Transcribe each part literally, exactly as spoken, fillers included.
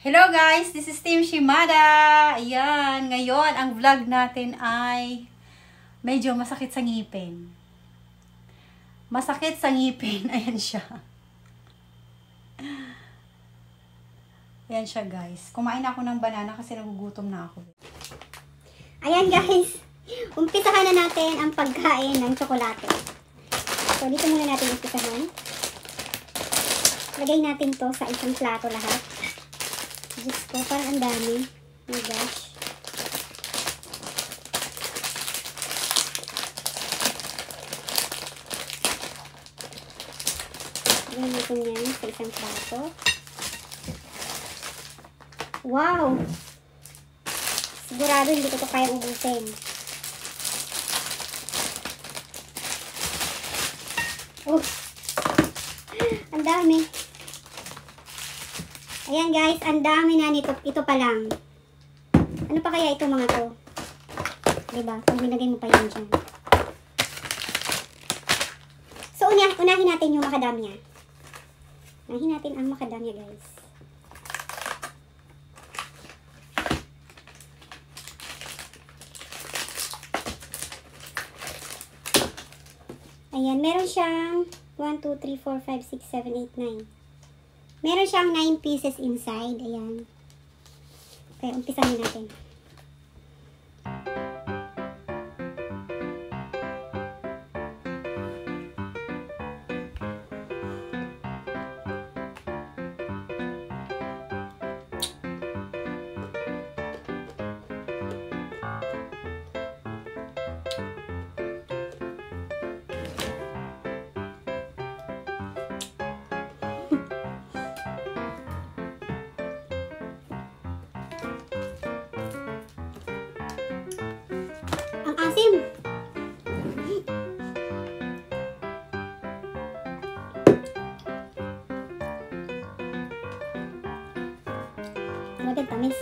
Hello guys, this is Team Shimada. Ayan, ngayon ang vlog natin ay medyo masakit sa ngipin. Masakit sa ngipin, ayan siya. Ayan siya guys. Kumain ako ng banana kasi nagugutom na ako. Ayan guys, umpisahan na natin ang pagkain ng tsokolate. So dito muna natin umpisahan. Lagay natin to sa isang plato lahat. Diyos ko, parang ang dami. Oh my gosh. Lagay natin yan sa isang plato. Wow! Sigurado hindi ko ito kaya ubusin. Oh! Ang dami. Ayan guys, ang dami na nito. Ito pa lang. Ano pa kaya ito mga to? Diba? Pag nilagay mo pa yan dyan. So, una, unahin natin yung macadamia. Unahin natin ang macadamia guys. Ayan, meron siyang one, two, three, four, five, six, seven, eight, nine. Meron siyang nine pieces inside. Ayan. Kaya umpisahan natin. Asim. Talagang tamis.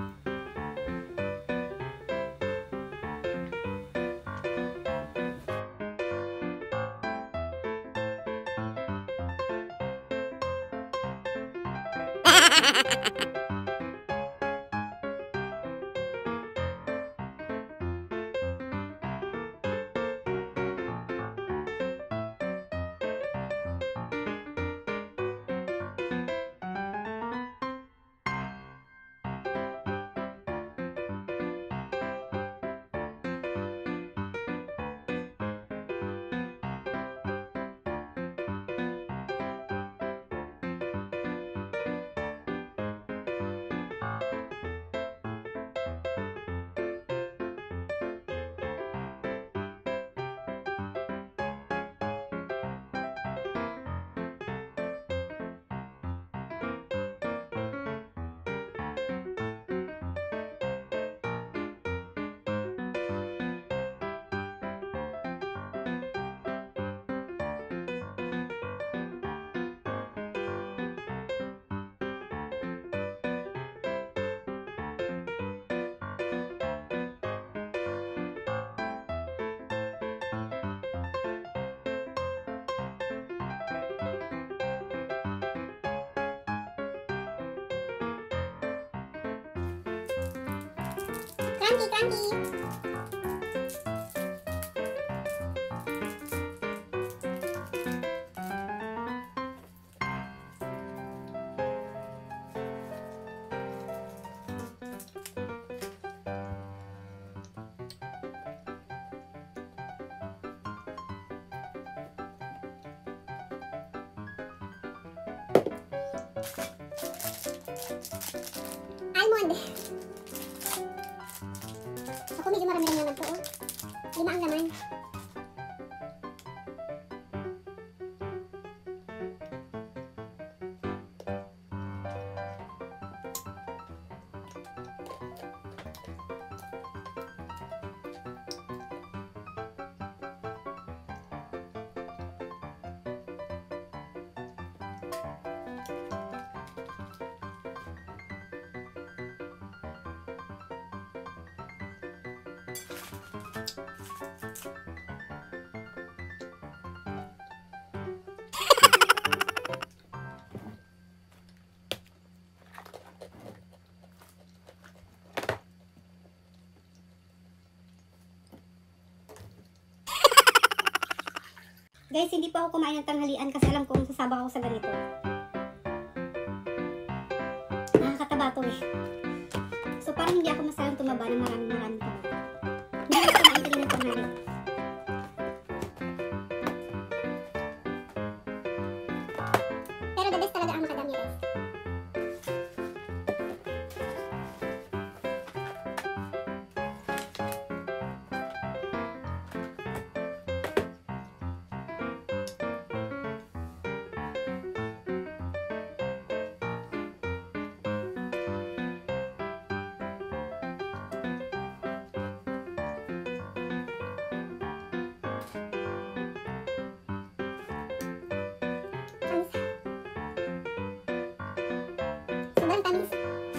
Crunchy, crunchy. Almond. Ako medyo marami lang naman to, oh. Lima ang laman. Guys, hindi pa ako kumain ng tanghalian kasi alam kong sasabak ako sa ganito. Nakakataba to eh. So parang hindi ako masalang tumaba na maraming maraming taba. Hindi ako kumain kanina ng tanghali. Pero the best talaga ang macadamia guys. Sobrang tamis.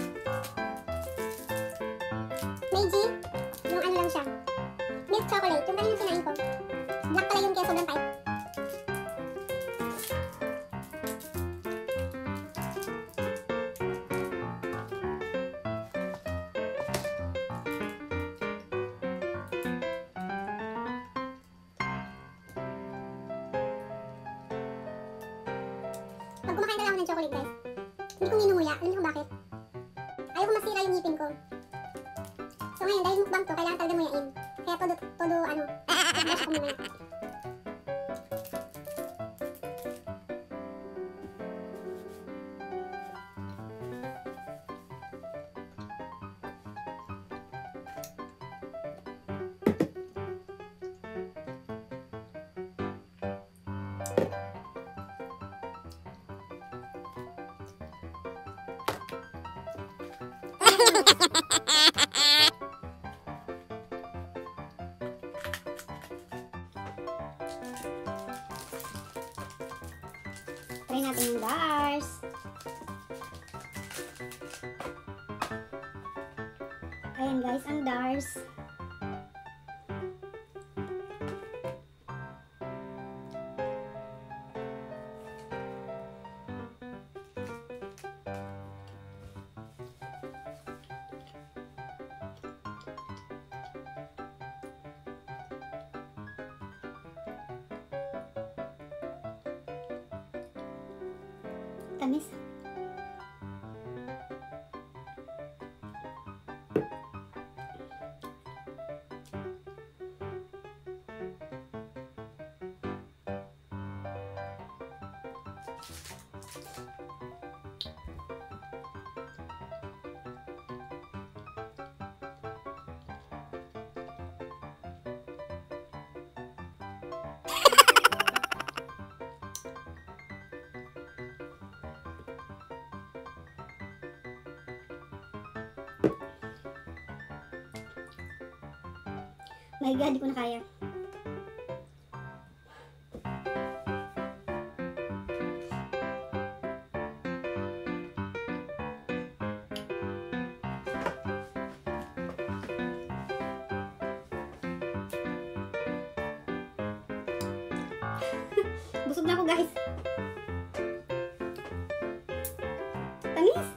Meiji, yung ano lang siya. Milk chocolate. Yung kanina sinain ko. Black pala yun kaya sobrang tight. Pag kumakain talaga ako ng chocolate guys, hindi ko minunguya. Alam niyo kung bakit? Ayaw ko masira yung ngipin ko. So ngayon, dahil mukbang to, kailangan talaga nguyain. Kaya todo, todo, ano, brush ko muna. Try natin yung Dars. Ayan guys, ang Dars. Tamis. My God, di ko na kaya. Busog na ako guys. Tamis.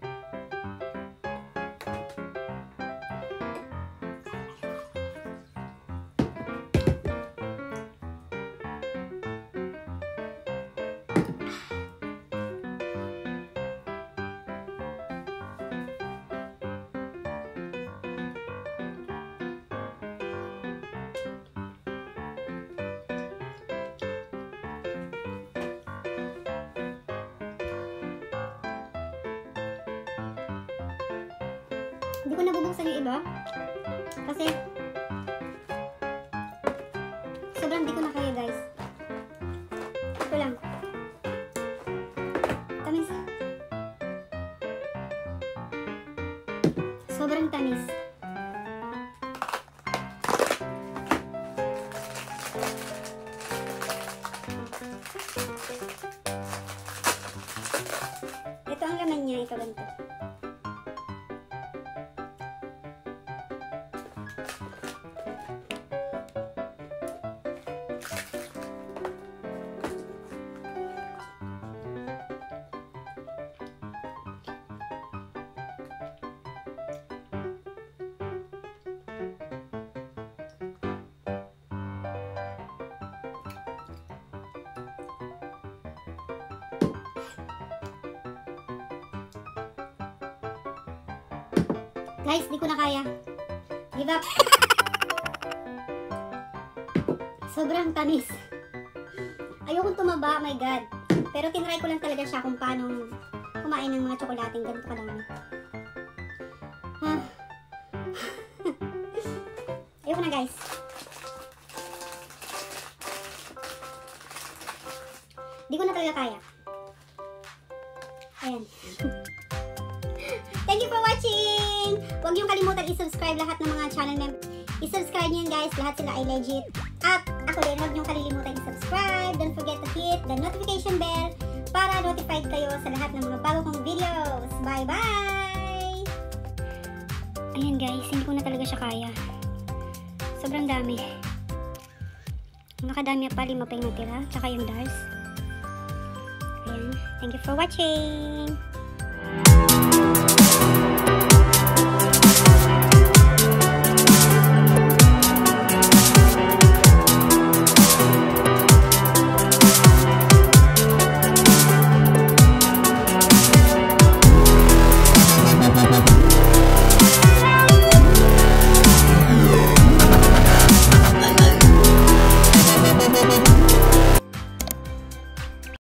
Hindi ko nabubuksan yung iba kasi sobrang di ko na kaya guys. Ito lang. Tamis. Sobrang tamis. Ito ang laman niya. Ito ganito. Guys, di ko na kaya. Give up. Sobrang tamis. Ayokong tumaba, my God. Pero tinry ko lang talaga siya kung paano kumain ng mga tsokolating ganito kadami. Huh. Ayoko na, guys. Di ko na talaga kaya. Ayan. Thank you for watching! Huwag niyong kalimutan i-subscribe lahat ng mga channel members. I-subscribe niyo guys, lahat sila ay legit. At ako din, huwag niyong kalilimutan i-subscribe. Don't forget to hit the notification bell para notified kayo sa lahat ng mga bago kong videos. Bye-bye! Ayan guys, hindi ko na talaga siya kaya. Sobrang dami. Nakadami pa, lima pa yung natira. Tsaka yung Dars. Ayan. Thank you for watching!